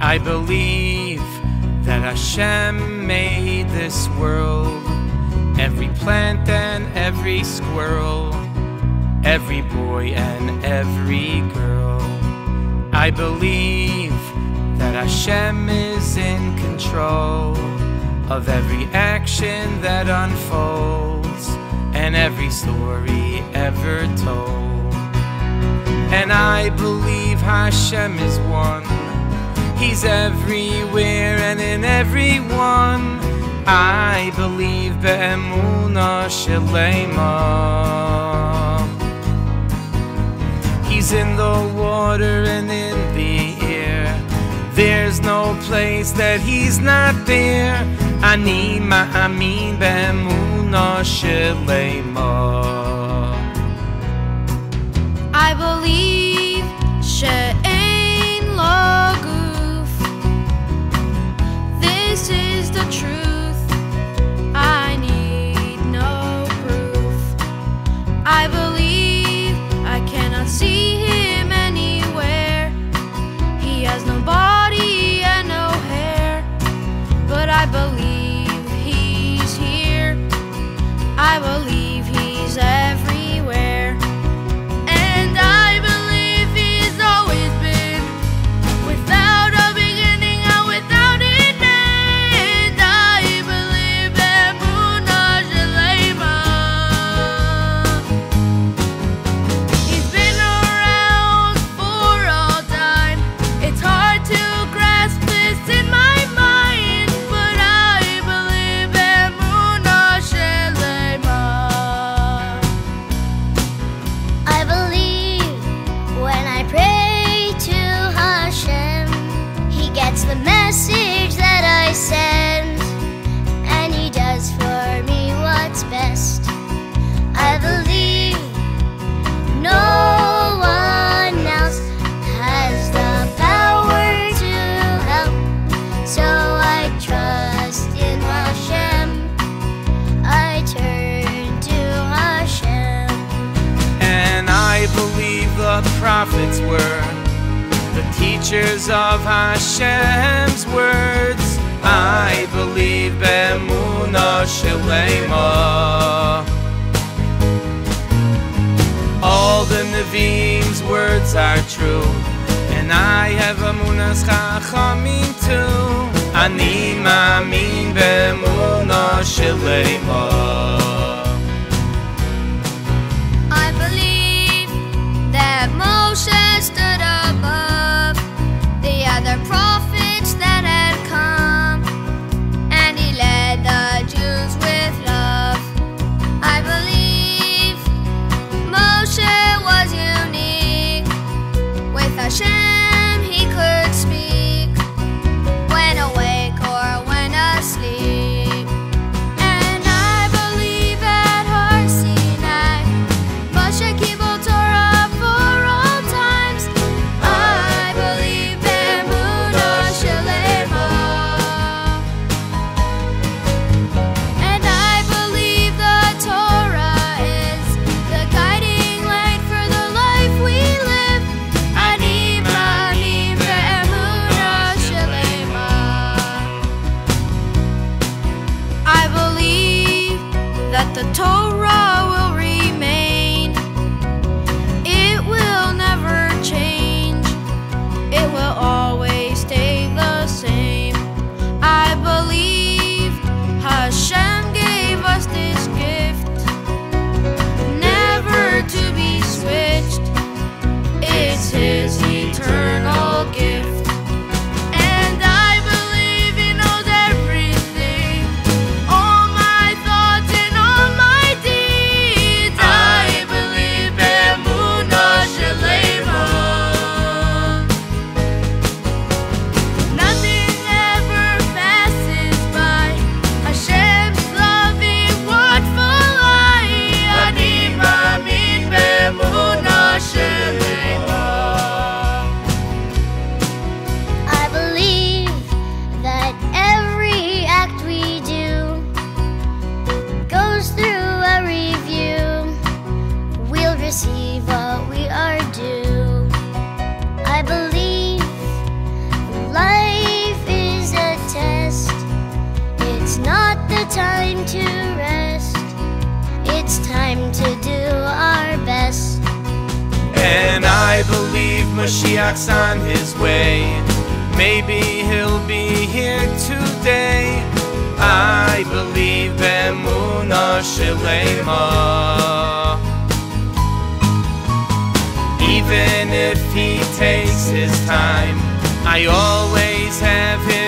I believe that Hashem made this world, every plant and every squirrel, every boy and every girl. I believe that Hashem is in control of every action that unfolds and every story ever told. And I believe Hashem is one. He's everywhere and in everyone. I believe be'emunah shelema. He's in the water and in the air. There's no place that He's not there. Ani ma'amin be'emunah shelema. I believe she'ein lo guf. This is the truth. I need no proof. I believe I cannot see Him anywhere. He has no body and no hair, but I believe He's here. I believe He's everywhere. And I believe He's always been, without a beginning and without an end. I believe be'emunah shelema. He's been around for all time. It's hard to grasp this in my mind, but I believe be'emunah shelema. I believe when I pray to Hashem, He gets the message that I send, and He does for me what's best. I believe no one else has the power to help, so I trust in Hashem. I turn to Hashem. And I believe the prophets were the teachers of Hashem's words. I believe be'emunah shelema. All the Nevi'im's words are true, and I have emunas chachamim too. Ani ma'amin be'emunah shelema. I believe that Moshe stood above the other prophets that had come, and he led the Jews with love. I believe Moshe was unique. With Hashem he could speak, when awake or when asleep. And I believe at Har Sinai Moshe kibul Torah for all times. I believe be'emunah shelema. And I believe the Torah is the guiding light for the life we live. Ani ma'amin be'emunah shelema. I believe that the Torah will remain. It will never change. It will always stay the same. I believe Hashem gave us this gift, never to be switched. It's His eternal gift. And I believe He knows everything, all my thoughts and all my to rest. It's time to do our best. And I believe Mashiach's on his way. Maybe he'll be here today. I believe b'emunah shelema. Even if he takes his time, I always have him